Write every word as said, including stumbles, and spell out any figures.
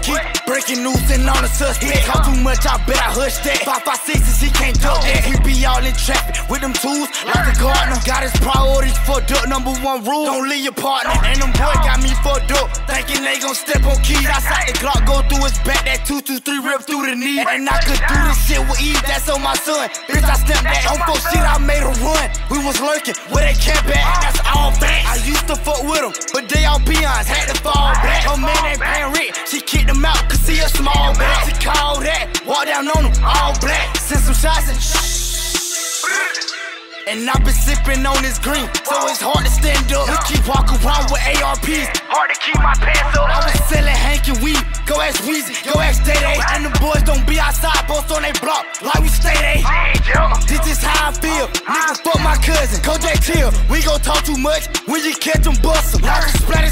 keep breaking news and on the suspect. Talk too much, I bet I hush that. Five, five, sixes, he can't duck that. We be all in traffic with them tools like the gardener. Got his priorities fucked up. Number one rule, don't leave your partner. And them boys got me fucked up, thinking they gon' step on keys. Outside the Glock go through his back, that two two three rip through the knee. And I could do this shit with ease, that's on my son. Bitch, I stepped back on fuck shit, I made a run. We was lurking where they camp at, that's all facts. I used to fuck with them, but they all peons, had to fall back. Her man ain't paying rent, she kicked him out, cause he a small back. She called that, walk down on him, all black. Send some shots and shh. And I been sipping on this green, so it's hard to stand up. We keep walking around with A R Ps, hard to keep my pants up. I was selling Hank and weed, go ask Weezy, go ask Day Day. And the boys don't be outside, post on they block, like we stay there. This is how I feel, nigga fuck my cousin, go J chill. We gon' talk too much, when you catch them bust 'em. Like a splatter